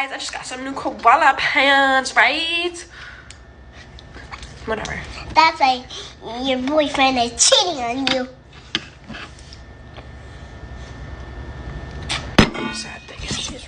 guys. I just got some new koala pants, right? Whatever. That's like your boyfriend is cheating on you. Sad